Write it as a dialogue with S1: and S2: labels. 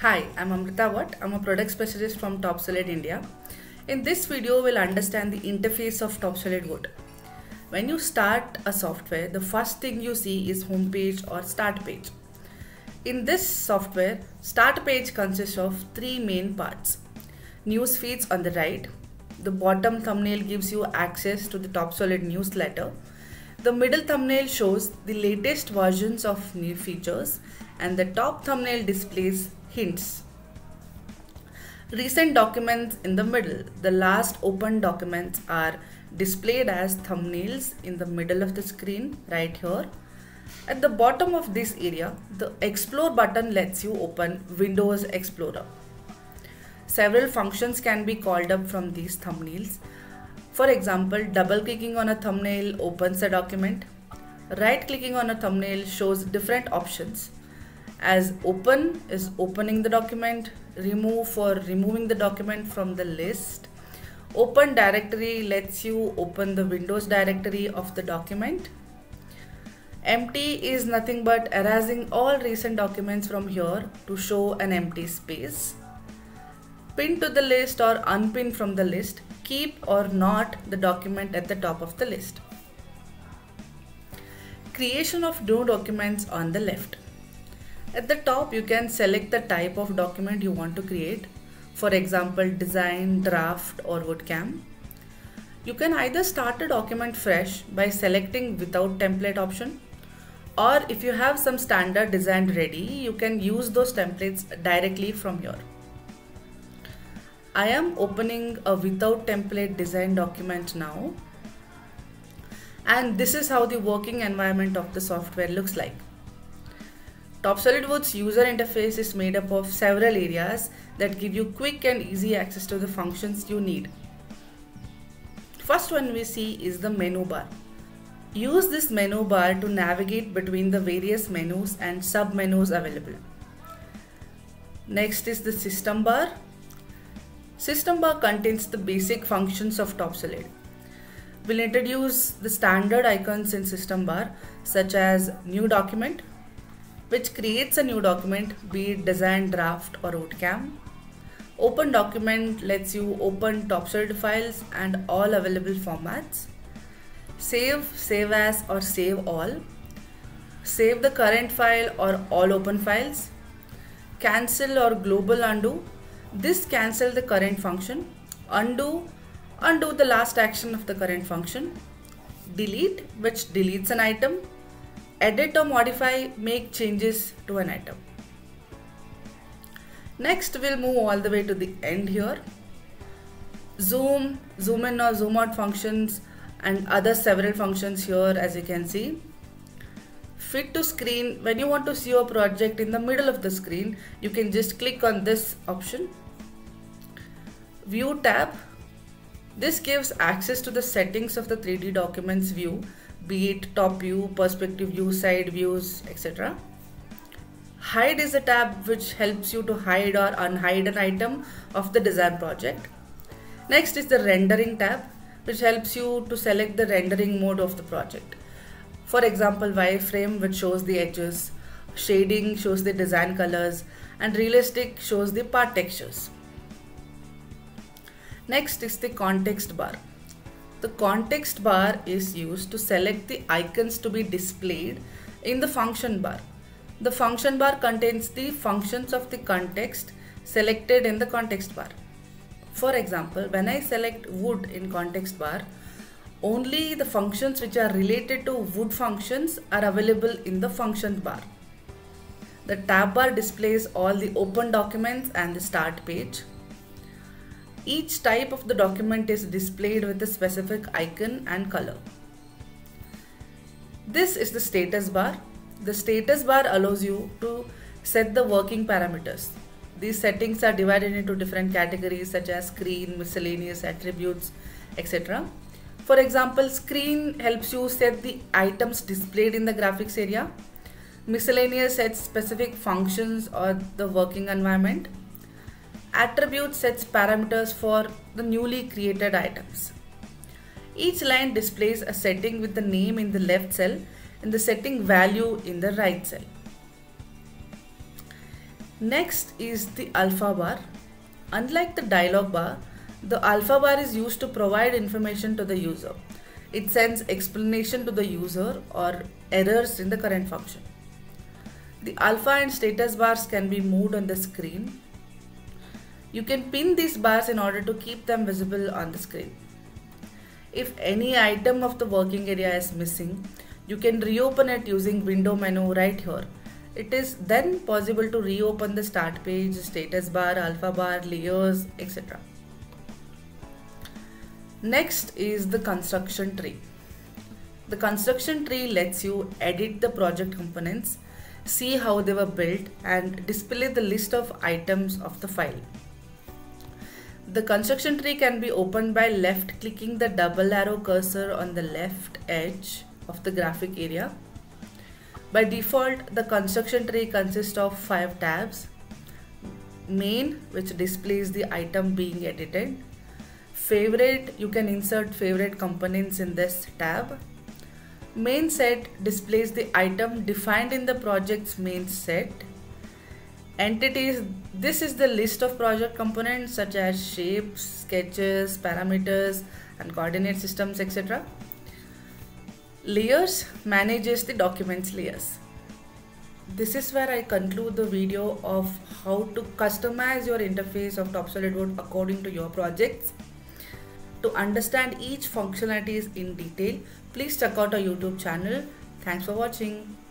S1: Hi, I'm Amrita Watt. I'm a product specialist from TopSolid India. In this video, we'll understand the interface of TopSolid'Wood. When you start a software, the first thing you see is homepage or start page. In this software, start page consists of three main parts. News feeds on the right. The bottom thumbnail gives you access to the TopSolid newsletter. The middle thumbnail shows the latest versions of new features, and the top thumbnail displays hints. Recent documents in the middle. The last open documents are displayed as thumbnails in the middle of the screen right here. At the bottom of this area, the Explore button lets you open Windows Explorer. Several functions can be called up from these thumbnails. For example, double-clicking on a thumbnail opens a document. Right-clicking on a thumbnail shows different options, as open is opening the document, remove for removing the document from the list. Open directory lets you open the Windows directory of the document. Empty is nothing but erasing all recent documents from here to show an empty space. Pin to the list or unpin from the list, keep or not the document at the top of the list. Creation of new documents on the left. At the top, you can select the type of document you want to create. For example, design, draft, or woodcam. You can either start a document fresh by selecting without template option, or if you have some standard design ready, you can use those templates directly from here. I am opening a without template design document now, and this is how the working environment of the software looks like. TopSolid'Wood's user interface is made up of several areas that give you quick and easy access to the functions you need. First one we see is the menu bar. Use this menu bar to navigate between the various menus and sub-menus available. Next is the system bar. System bar contains the basic functions of TopSolid. We'll introduce the standard icons in system bar, such as new document, which creates a new document, be it design, draft, or woodcam. Open document lets you open TopSolid files and all available formats. Save, save as, or save all. Save the current file or all open files. Cancel or global undo. This cancel the current function. Undo the last action of the current function. Delete, which deletes an item. Edit or modify, make changes to an item. Next, we'll move all the way to the end here. Zoom, zoom in or zoom out functions and other several functions here, as you can see. Fit to screen, when you want to see your project in the middle of the screen, you can just click on this option. View tab, this gives access to the settings of the 3D documents view, be it top view, perspective view, side views, etc. Hide is a tab which helps you to hide or unhide an item of the design project. Next is the rendering tab, which helps you to select the rendering mode of the project. For example, wireframe, which shows the edges, shading shows the design colors, and realistic shows the part textures. Next is the context bar. The context bar is used to select the icons to be displayed in the function bar. The function bar contains the functions of the context selected in the context bar. For example, when I select wood in context bar, only the functions which are related to wood functions are available in the functions bar. The tab bar displays all the open documents and the start page. Each type of the document is displayed with a specific icon and color. This is the status bar. The status bar allows you to set the working parameters. These settings are divided into different categories such as screen, miscellaneous, attributes, etc. For example, screen helps you set the items displayed in the graphics area. Miscellaneous sets specific functions or the working environment. Attribute sets parameters for the newly created items. Each line displays a setting with the name in the left cell and the setting value in the right cell. Next is the alpha bar. Unlike the dialog bar, the alpha bar is used to provide information to the user. It sends explanation to the user or errors in the current function. The alpha and status bars can be moved on the screen. You can pin these bars in order to keep them visible on the screen. If any item of the working area is missing, you can reopen it using window menu right here. It is then possible to reopen the start page, status bar, alpha bar, layers, etc. Next is the construction tree. The construction tree lets you edit the project components, see how they were built, and display the list of items of the file. The construction tree can be opened by left clicking the double arrow cursor on the left edge of the graphic area. By default, the construction tree consists of 5 tabs. Main, which displays the item being edited. Favorite, you can insert favorite components in this tab. Main set displays the item defined in the project's main set. Entities, this is the list of project components such as shapes, sketches, parameters, and coordinate systems, etc. Layers manages the documents layers. This is where I conclude the video of how to customize your interface of TopSolid'Wood according to your projects. To understand each functionalities in detail, please check out our YouTube channel. Thanks for watching.